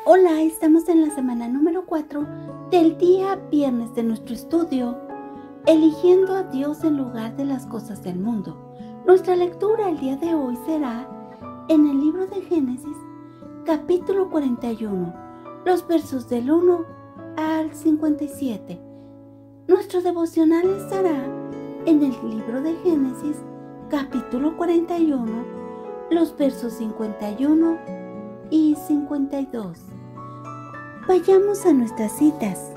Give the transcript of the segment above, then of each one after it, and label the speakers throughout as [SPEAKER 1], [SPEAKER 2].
[SPEAKER 1] Hola, estamos en la semana número 4 del día viernes de nuestro estudio, eligiendo a Dios en lugar de las cosas del mundo. Nuestra lectura el día de hoy será en el libro de Génesis, capítulo 41, los versos del 1 al 57. Nuestro devocional estará en el libro de Génesis, capítulo 41, los versos 51 y 52. Vayamos a nuestras citas.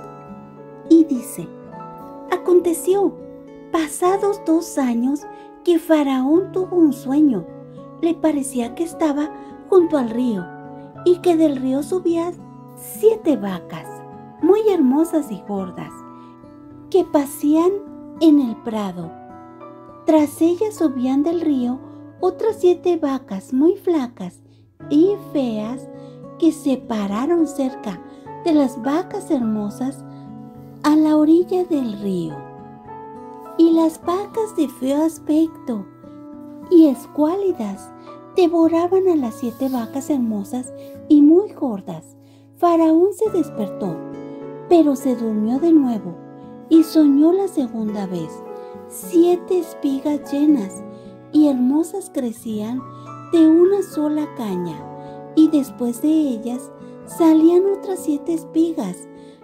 [SPEAKER 1] Y dice: aconteció, pasados 2 años, que Faraón tuvo un sueño. Le parecía que estaba junto al río y que del río subían 7 vacas, muy hermosas y gordas, que pasían en el prado. Tras ellas subían del río otras 7 vacas muy flacas y feas, que se pararon cerca de las vacas hermosas a la orilla del río. Y las vacas de feo aspecto y escuálidas devoraban a las 7 vacas hermosas y muy gordas. Faraón se despertó, pero se durmió de nuevo y soñó la segunda vez. 7 espigas llenas y hermosas crecían de una sola caña, y después de ellas salían otras 7 espigas,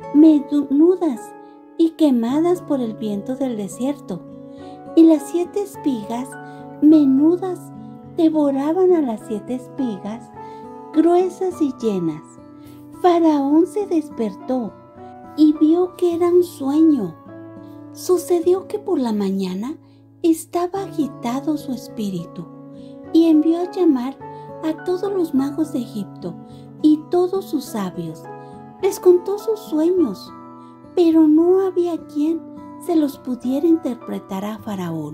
[SPEAKER 1] menudas y quemadas por el viento del desierto. Y las 7 espigas menudas devoraban a las 7 espigas gruesas y llenas. Faraón se despertó y vio que era un sueño. Sucedió que por la mañana estaba agitado su espíritu y envió a llamar a todos los magos de Egipto y todos sus sabios. Les contó sus sueños, pero no había quien se los pudiera interpretar a Faraón.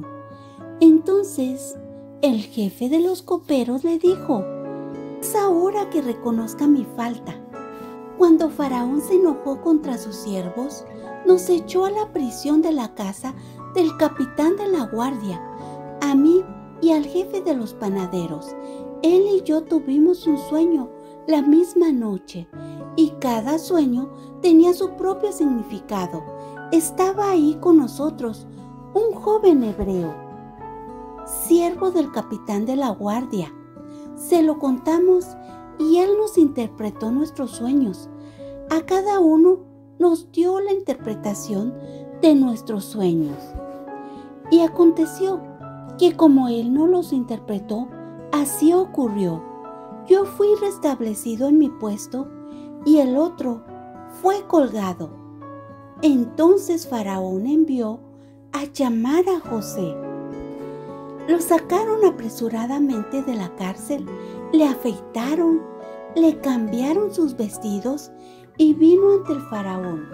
[SPEAKER 1] Entonces el jefe de los coperos le dijo: es ahora que reconozca mi falta. Cuando Faraón se enojó contra sus siervos, nos echó a la prisión de la casa del capitán de la guardia, a mí y al jefe de los panaderos. Él y yo tuvimos un sueño la misma noche, y cada sueño tenía su propio significado. Estaba ahí con nosotros un joven hebreo, siervo del capitán de la guardia. Se lo contamos y él nos interpretó nuestros sueños. A cada uno nos dio la interpretación de nuestros sueños. Y aconteció que como él no los interpretó, así ocurrió. Yo fui restablecido en mi puesto y el otro fue colgado. Entonces Faraón envió a llamar a José. Lo sacaron apresuradamente de la cárcel, le afeitaron, le cambiaron sus vestidos y vino ante el Faraón.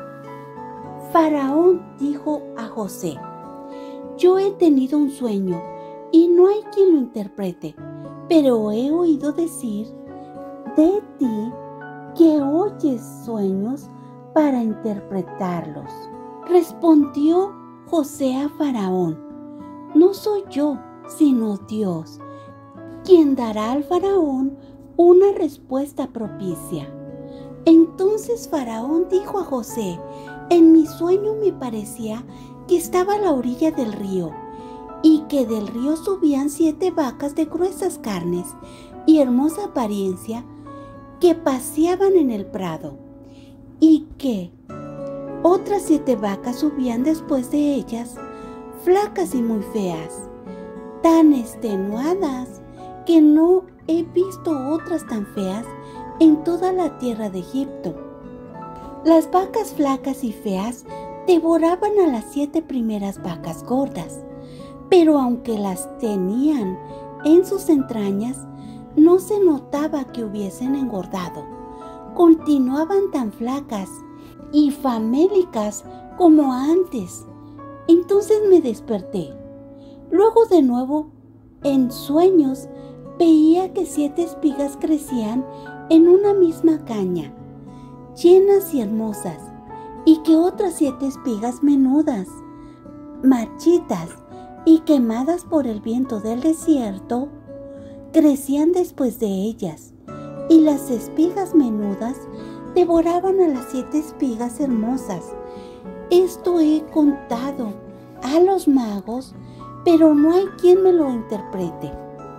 [SPEAKER 1] Faraón dijo a José: yo he tenido un sueño y no hay quien lo interprete, pero he oído decir de ti que oyes sueños para interpretarlos. Respondió José a Faraón: no soy yo, sino Dios, quien dará al Faraón una respuesta propicia. Entonces Faraón dijo a José: en mi sueño me parecía que estaba a la orilla del río, y que del río subían 7 vacas de gruesas carnes y hermosa apariencia, que paseaban en el prado, y que otras 7 vacas subían después de ellas, flacas y muy feas, tan extenuadas que no he visto otras tan feas en toda la tierra de Egipto. Las vacas flacas y feas devoraban a las 7 primeras vacas gordas, pero aunque las tenían en sus entrañas, no se notaba que hubiesen engordado. Continuaban tan flacas y famélicas como antes. Entonces me desperté. Luego de nuevo, en sueños, veía que 7 espigas crecían en una misma caña, llenas y hermosas, y que otras 7 espigas menudas, marchitas y quemadas por el viento del desierto, crecían después de ellas. y las espigas menudas devoraban a las 7 espigas hermosas. Esto he contado a los magos, pero no hay quien me lo interprete.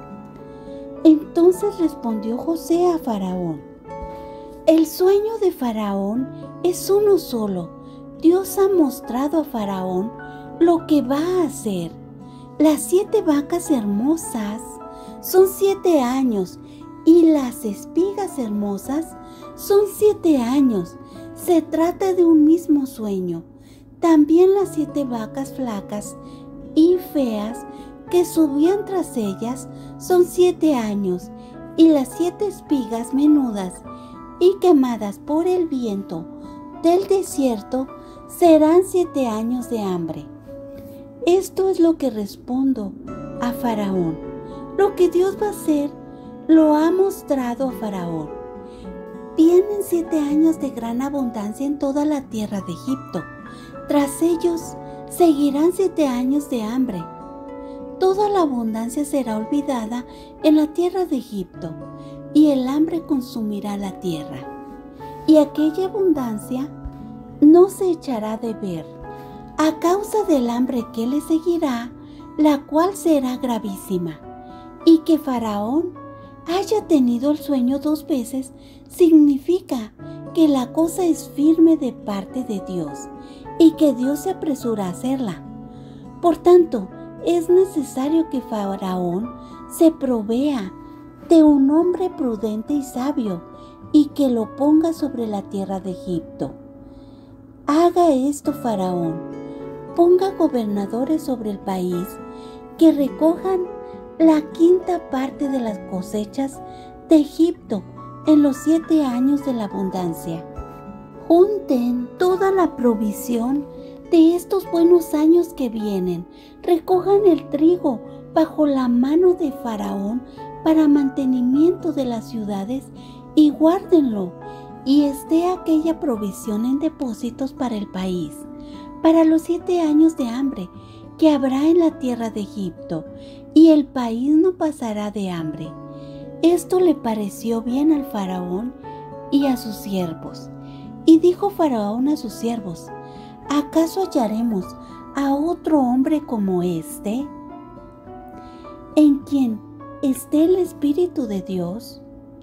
[SPEAKER 1] Entonces respondió José a Faraón: el sueño de Faraón es uno solo. Dios ha mostrado a Faraón lo que va a hacer. Las 7 vacas hermosas son 7 años y las espigas hermosas son 7 años. Se trata de un mismo sueño. También las 7 vacas flacas y feas que subían tras ellas son 7 años, y las 7 espigas menudas y quemadas por el viento del desierto serán 7 años de hambre. Esto es lo que respondo a Faraón. Lo que Dios va a hacer lo ha mostrado a Faraón. Vienen 7 años de gran abundancia en toda la tierra de Egipto. Tras ellos seguirán 7 años de hambre. Toda la abundancia será olvidada en la tierra de Egipto, y el hambre consumirá la tierra. Y aquella abundancia no se echará de ver, a causa del hambre que le seguirá, la cual será gravísima. Y que Faraón haya tenido el sueño 2 veces significa que la cosa es firme de parte de Dios, y que Dios se apresura a hacerla. Por tanto, es necesario que Faraón se provea de un hombre prudente y sabio, y que lo ponga sobre la tierra de Egipto. Haga esto Faraón: ponga gobernadores sobre el país, que recojan la 5ª parte de las cosechas de Egipto en los 7 años de la abundancia. Junten toda la provisión de estos buenos años que vienen. Recojan el trigo bajo la mano de Faraón para mantenimiento de las ciudades y guárdenlo, y esté aquella provisión en depósitos para el país, para los 7 años de hambre que habrá en la tierra de Egipto, y el país no pasará de hambre. Esto le pareció bien al Faraón y a sus siervos. Y dijo Faraón a sus siervos: ¿acaso hallaremos a otro hombre como este, en quien esté el Espíritu de Dios?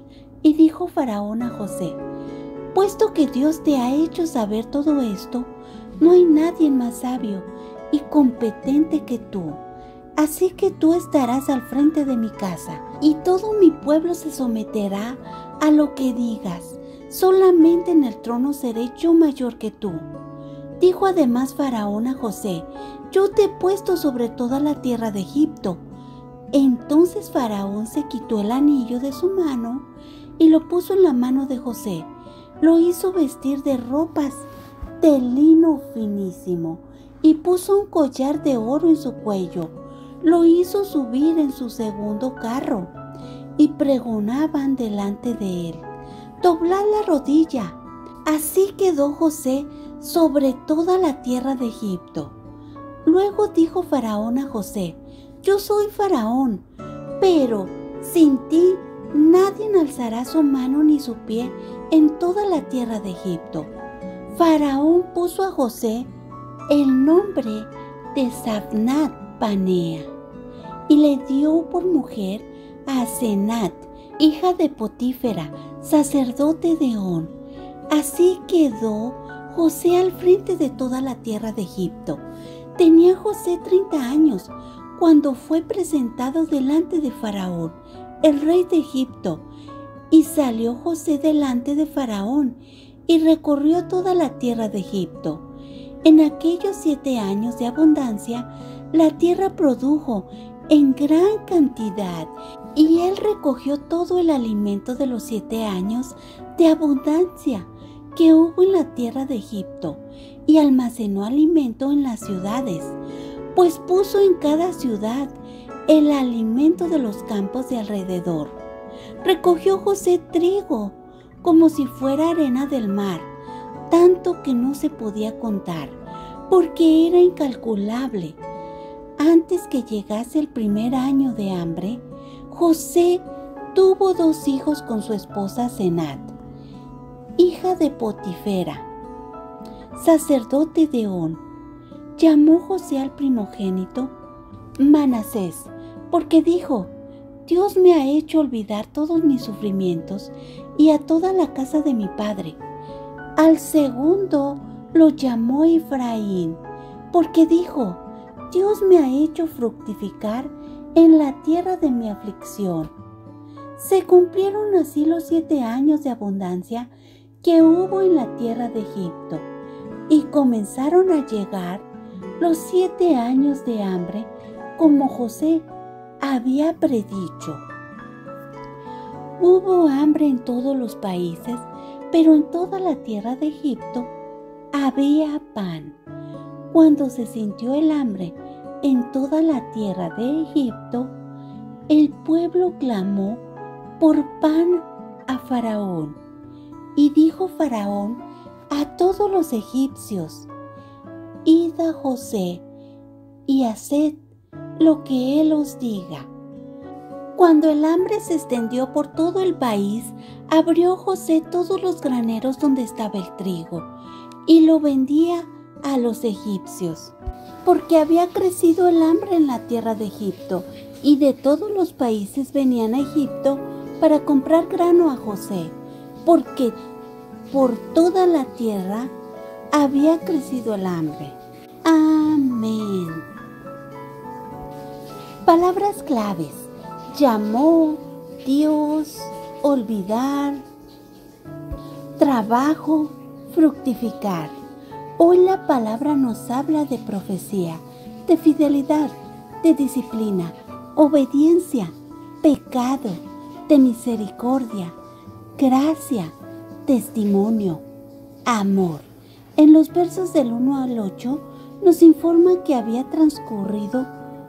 [SPEAKER 1] Y dijo Faraón a José: puesto que Dios te ha hecho saber todo esto, no hay nadie más sabio y competente que tú. Así que tú estarás al frente de mi casa, y todo mi pueblo se someterá a lo que digas. Solamente en el trono seré yo mayor que tú. Dijo además Faraón a José: yo te he puesto sobre toda la tierra de Egipto. Entonces Faraón se quitó el anillo de su mano y lo puso en la mano de José. Lo hizo vestir de ropas de lino finísimo y puso un collar de oro en su cuello. Lo hizo subir en su segundo carro, y pregonaban delante de él: doblad la rodilla. Así quedó José sobre toda la tierra de Egipto. Luego dijo Faraón a José: yo soy Faraón, pero sin ti nadie alzará su mano ni su pie en toda la tierra de Egipto. Faraón puso a José el nombre de Zaphnath Panea, y le dio por mujer a Asenat, hija de Potífera, sacerdote de On. Así quedó José al frente de toda la tierra de Egipto. Tenía José 30 años cuando fue presentado delante de Faraón, el rey de Egipto. Y salió José delante de Faraón y recorrió toda la tierra de Egipto. En aquellos 7 años de abundancia, la tierra produjo en gran cantidad, y él recogió todo el alimento de los 7 años de abundancia que hubo en la tierra de Egipto, y almacenó alimento en las ciudades, pues puso en cada ciudad el alimento de los campos de alrededor. Recogió José trigo como si fuera arena del mar, tanto que no se podía contar, porque era incalculable. Antes que llegase el primer año de hambre, José tuvo 2 hijos con su esposa Senat, hija de Potifera, sacerdote de On. Llamó José al primogénito Manasés, porque dijo: Dios me ha hecho olvidar todos mis sufrimientos y a toda la casa de mi padre. Al segundo lo llamó Efraín, porque dijo: Dios me ha hecho fructificar en la tierra de mi aflicción. Se cumplieron así los 7 años de abundancia que hubo en la tierra de Egipto, y comenzaron a llegar los 7 años de hambre, como José había predicho. Hubo hambre en todos los países, pero en toda la tierra de Egipto había pan. Cuando se sintió el hambre en toda la tierra de Egipto, el pueblo clamó por pan a Faraón. Y dijo Faraón a todos los egipcios: Id a José y haced lo que él os diga. Cuando el hambre se extendió por todo el país, abrió José todos los graneros donde estaba el trigo y lo vendía a los egipcios, porque había crecido el hambre en la tierra de Egipto, y de todos los países venían a Egipto para comprar grano a José, porque por toda la tierra había crecido el hambre. Amén. Palabras claves: llamó, Dios, olvidar, trabajo, fructificar. Hoy la palabra nos habla de profecía, de fidelidad, de disciplina, obediencia, pecado, de misericordia, gracia, testimonio, amor. En los versos del 1 al 8 nos informa que había transcurrido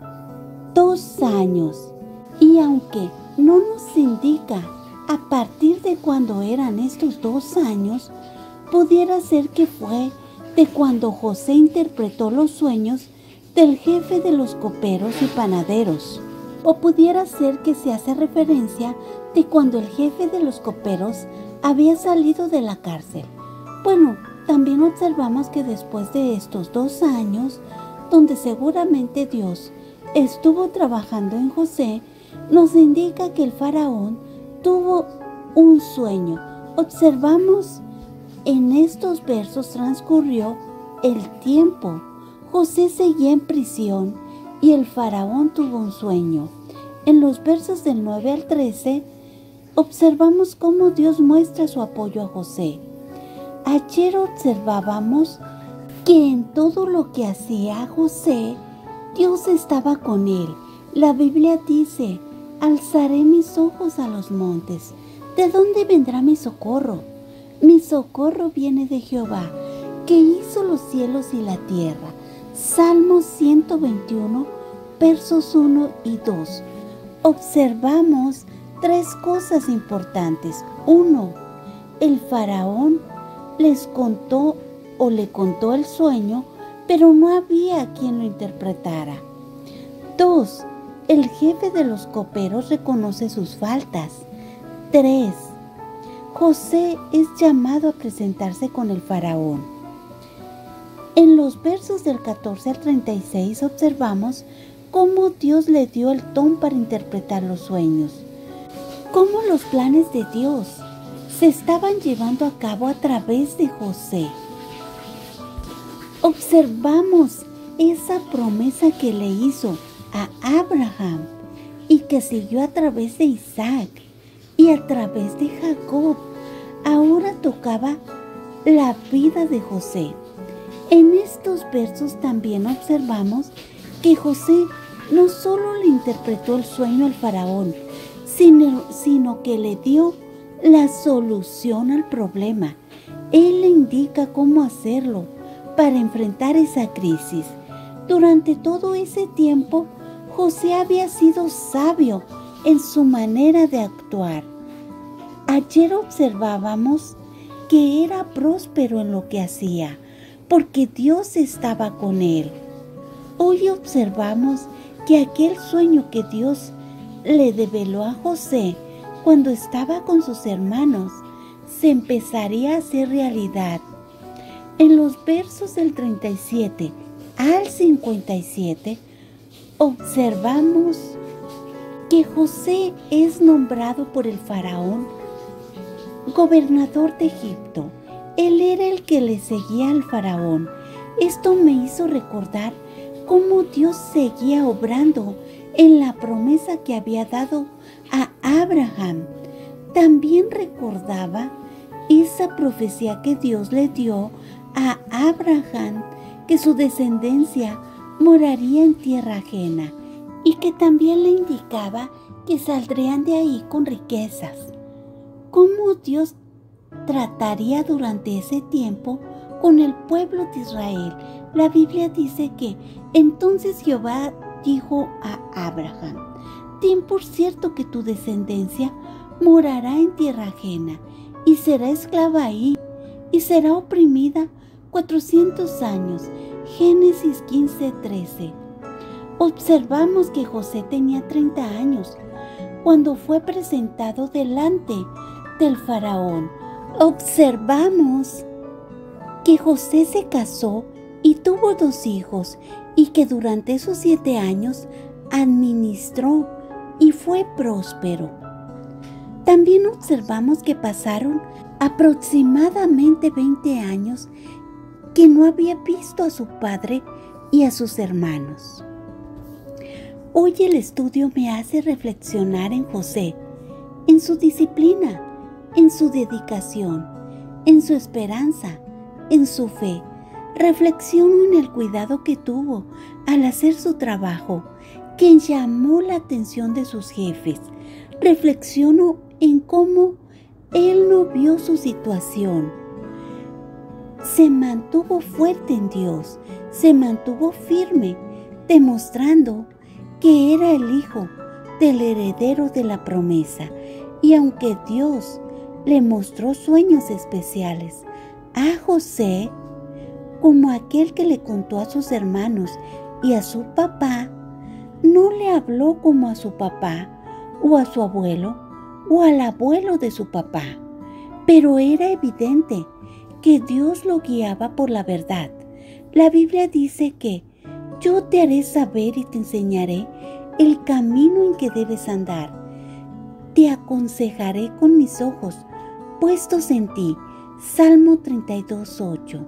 [SPEAKER 1] 2 años, y aunque no nos indica a partir de cuándo eran estos 2 años, pudiera ser que fue de cuando José interpretó los sueños del jefe de los coperos y panaderos, o pudiera ser que se hace referencia de cuando el jefe de los coperos había salido de la cárcel. Bueno, también observamos que después de estos 2 años, donde seguramente Dios estuvo trabajando en José, nos indica que el faraón tuvo un sueño. Observamos en estos versos: transcurrió el tiempo, José seguía en prisión y el faraón tuvo un sueño. En los versos del 9 al 13 observamos cómo Dios muestra su apoyo a José. Ayer observábamos que en todo lo que hacía José, Dios estaba con él. La Biblia dice: alzaré mis ojos a los montes. ¿De dónde vendrá mi socorro? Mi socorro viene de Jehová, que hizo los cielos y la tierra. Salmo 121, versos 1 y 2. Observamos 3 cosas importantes. 1. El faraón le contó el sueño, pero no había quien lo interpretara. 2. El jefe de los coperos reconoce sus faltas. 3. José es llamado a presentarse con el faraón. En los versos del 14 al 36 observamos cómo Dios le dio el don para interpretar los sueños, cómo los planes de Dios se estaban llevando a cabo a través de José. Observamos esa promesa que le hizo a Abraham y que siguió a través de Isaac y a través de Jacob. Ahora tocaba la vida de José. En estos versos también observamos que José no solo le interpretó el sueño al faraón, sino que le dio la solución al problema. Él le indica cómo hacerlo para enfrentar esa crisis. Durante todo ese tiempo, José había sido sabio en su manera de actuar. Ayer observábamos que era próspero en lo que hacía, porque Dios estaba con él. Hoy observamos que aquel sueño que Dios le develó a José cuando estaba con sus hermanos, se empezaría a hacer realidad. En los versos del 37 al 57, observamos que José es nombrado por el faraón gobernador de Egipto. Él era el que le seguía al faraón. Esto me hizo recordar cómo Dios seguía obrando en la promesa que había dado a Abraham. También recordaba esa profecía que Dios le dio a Abraham, que su descendencia moraría en tierra ajena, y que también le indicaba que saldrían de ahí con riquezas. ¿Cómo Dios trataría durante ese tiempo con el pueblo de Israel? La Biblia dice que entonces Jehová dijo a Abraham: ten por cierto que tu descendencia morará en tierra ajena y será esclava ahí y será oprimida 400 años. Génesis 15:13. Observamos que José tenía 30 años cuando fue presentado delante del faraón. Observamos que José se casó y tuvo 2 hijos, y que durante esos 7 años administró y fue próspero. También observamos que pasaron aproximadamente 20 años que no había visto a su padre y a sus hermanos. Hoy el estudio me hace reflexionar en José, en su disciplina, en su dedicación, en su esperanza, en su fe. Reflexiono en el cuidado que tuvo al hacer su trabajo, que llamó la atención de sus jefes. Reflexiono en cómo él no vio su situación. Se mantuvo fuerte en Dios, se mantuvo firme, demostrando que era el hijo del heredero de la promesa. Y aunque Dios le mostró sueños especiales a José, como aquel que le contó a sus hermanos y a su papá, no le habló como a su papá o a su abuelo o al abuelo de su papá, pero era evidente que Dios lo guiaba por la verdad. La Biblia dice que yo te haré saber y te enseñaré el camino en que debes andar. Te aconsejaré con mis ojos puestos en ti. Salmo 32:8.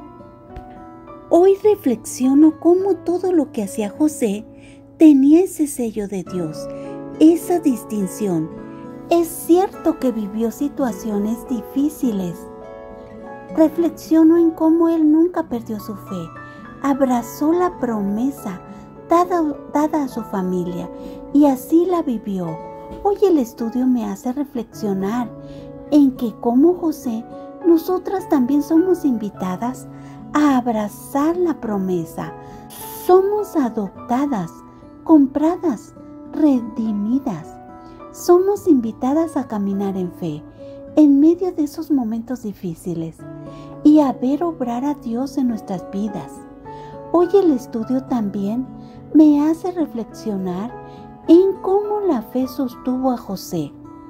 [SPEAKER 1] Hoy reflexiono cómo todo lo que hacía José tenía ese sello de Dios, esa distinción. Es cierto que vivió situaciones difíciles. Reflexiono en cómo él nunca perdió su fe, abrazó la promesa dada a su familia y así la vivió. Hoy el estudio me hace reflexionar en que como José, nosotras también somos invitadas a abrazar la promesa. Somos adoptadas, compradas, redimidas. Somos invitadas a caminar en fe en medio de esos momentos difíciles y a ver obrar a Dios en nuestras vidas. Hoy el estudio también me hace reflexionar en cómo la fe sostuvo a José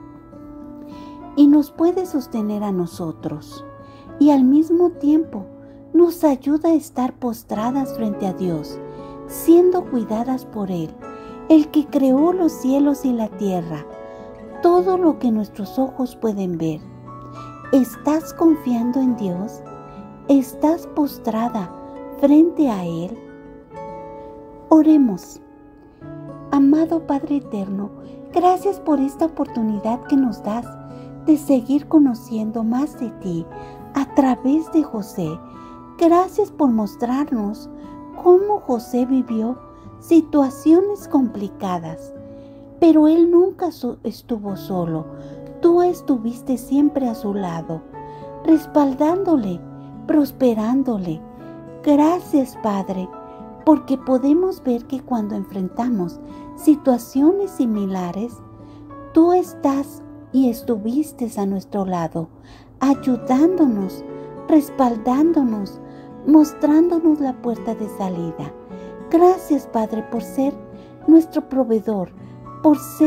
[SPEAKER 1] y nos puede sostener a nosotros, y al mismo tiempo nos ayuda a estar postradas frente a Dios, siendo cuidadas por Él, el que creó los cielos y la tierra, todo lo que nuestros ojos pueden ver. ¿Estás confiando en Dios? ¿Estás postrada frente a Él? Oremos. Amado Padre eterno, gracias por esta oportunidad que nos das de seguir conociendo más de ti a través de José. Gracias por mostrarnos cómo José vivió situaciones complicadas, pero él nunca estuvo solo. Tú estuviste siempre a su lado, respaldándole, prosperándole. Gracias, Padre, porque podemos ver que cuando enfrentamos situaciones similares, tú estás y estuviste a nuestro lado, ayudándonos, respaldándonos, mostrándonos la puerta de salida. Gracias, Padre, por ser nuestro proveedor, por ser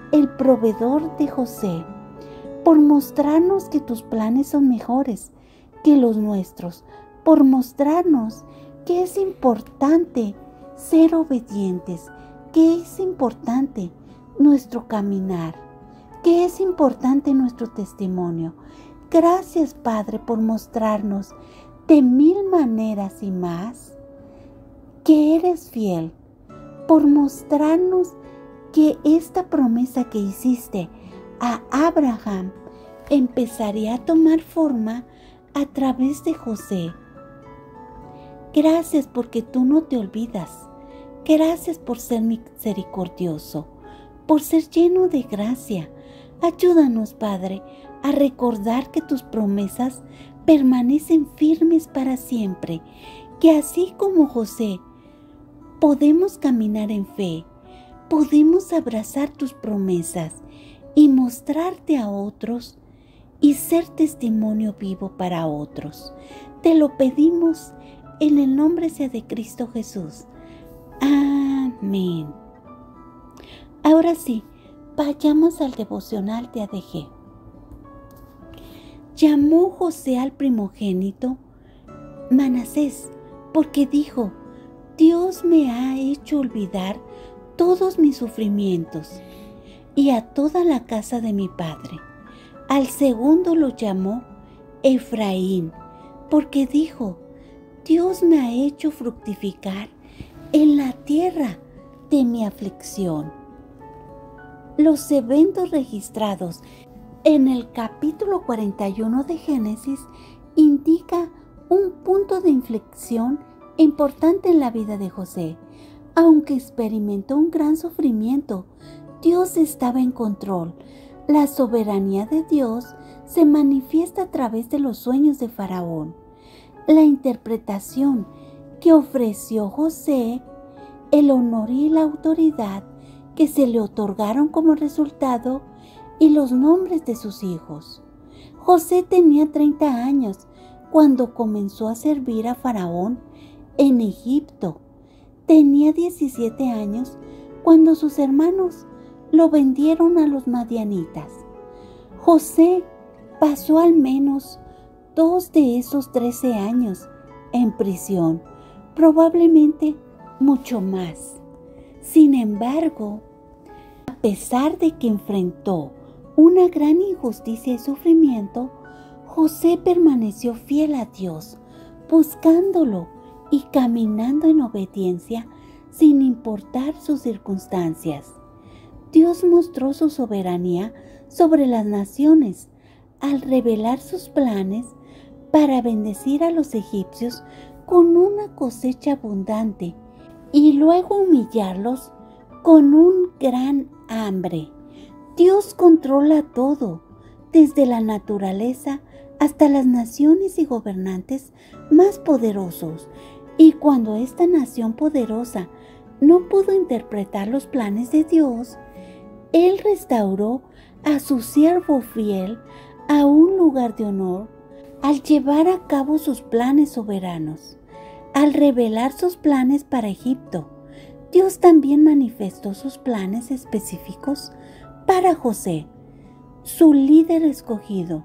[SPEAKER 1] el proveedor de José, por mostrarnos que tus planes son mejores que los nuestros, por mostrarnos que es importante ser obedientes, que es importante nuestro caminar, que es importante nuestro testimonio. Gracias, Padre, por mostrarnos de mil maneras y más que eres fiel, por mostrarnos que esta promesa que hiciste a Abraham empezaría a tomar forma a través de José. Gracias porque tú no te olvidas. Gracias por ser misericordioso, por ser lleno de gracia. Ayúdanos, Padre, a recordar que tus promesas permanecen firmes para siempre, que así como José, podemos caminar en fe, podemos abrazar tus promesas y mostrarte a otros y ser testimonio vivo para otros. Te lo pedimos en el nombre sea de Cristo Jesús. Amén. Ahora sí, vayamos al devocional de ADG. Llamó José al primogénito Manasés, porque dijo: Dios me ha hecho olvidar todos mis sufrimientos, y a toda la casa de mi padre. Al segundo lo llamó Efraín, porque dijo: Dios me ha hecho fructificar en la tierra de mi aflicción. Los eventos registrados en el capítulo 41 de Génesis indica un punto de inflexión importante en la vida de José. Aunque experimentó un gran sufrimiento, Dios estaba en control. La soberanía de Dios se manifiesta a través de los sueños de Faraón. La interpretación que ofreció José, el honor y la autoridad que se le otorgaron como resultado, y los nombres de sus hijos. José tenía 30 años cuando comenzó a servir a Faraón en Egipto. Tenía 17 años cuando sus hermanos lo vendieron a los madianitas. José pasó al menos 2 de esos 13 años en prisión, probablemente mucho más. Sin embargo, a pesar de que enfrentó una gran injusticia y sufrimiento, José permaneció fiel a Dios, buscándolo y caminando en obediencia sin importar sus circunstancias. Dios mostró su soberanía sobre las naciones al revelar sus planes para bendecir a los egipcios con una cosecha abundante y luego humillarlos con un gran hambre. Dios controla todo, desde la naturaleza hasta las naciones y gobernantes más poderosos. Y cuando esta nación poderosa no pudo interpretar los planes de Dios, Él restauró a su siervo fiel a un lugar de honor al llevar a cabo sus planes soberanos. Al revelar sus planes para Egipto, Dios también manifestó sus planes específicos para José, su líder escogido.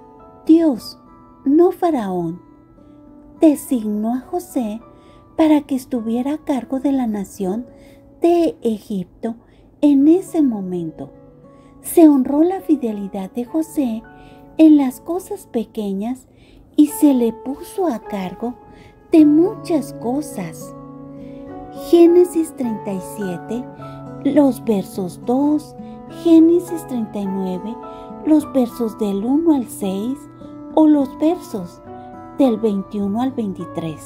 [SPEAKER 1] Dios, no Faraón, designó a José para que estuviera a cargo de la nación de Egipto en ese momento. Se honró la fidelidad de José en las cosas pequeñas y se le puso a cargo de muchas cosas. Génesis 37, los versos 2, Génesis 39, los versos del 1 al 6 o los versos del 21 al 23.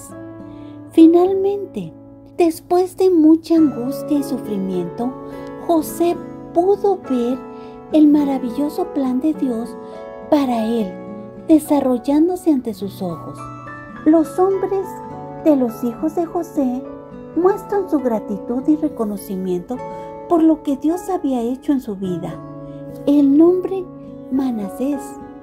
[SPEAKER 1] Finalmente, después de mucha angustia y sufrimiento, José pudo ver el maravilloso plan de Dios para él, desarrollándose ante sus ojos. Los hombres de los hijos de José muestran su gratitud y reconocimiento por lo que Dios había hecho en su vida. El nombre Manasés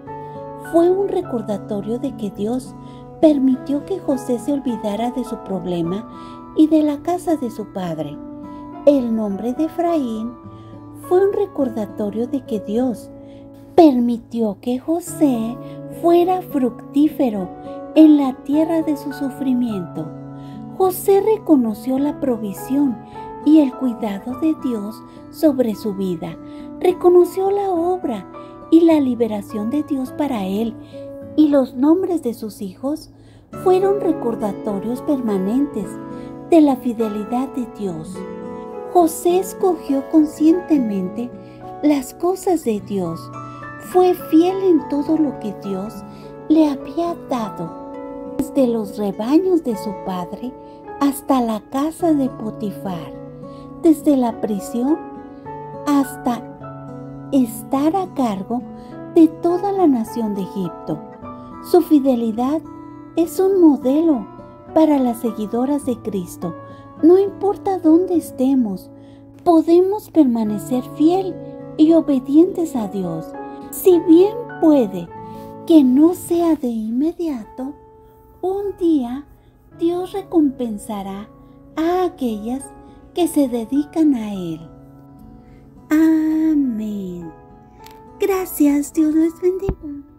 [SPEAKER 1] fue un recordatorio de que Dios permitió que José se olvidara de su problema y de la casa de su padre. El nombre de Efraín fue un recordatorio de que Dios permitió que José fuera fructífero en la tierra de su sufrimiento. José reconoció la provisión y el cuidado de Dios sobre su vida. Reconoció la obra y la liberación de Dios para él, y los nombres de sus hijos fueron recordatorios permanentes de la fidelidad de Dios. José escogió conscientemente las cosas de Dios. Fue fiel en todo lo que Dios le había dado, desde los rebaños de su padre hasta la casa de Potifar, desde la prisión hasta estar a cargo de toda la nación de Egipto. Su fidelidad es un modelo para las seguidoras de Cristo. No importa dónde estemos, podemos permanecer fiel y obedientes a Dios. Si bien puede que no sea de inmediato, un día Dios recompensará a aquellas que se dedican a Él. Amén. Gracias, Dios les bendiga.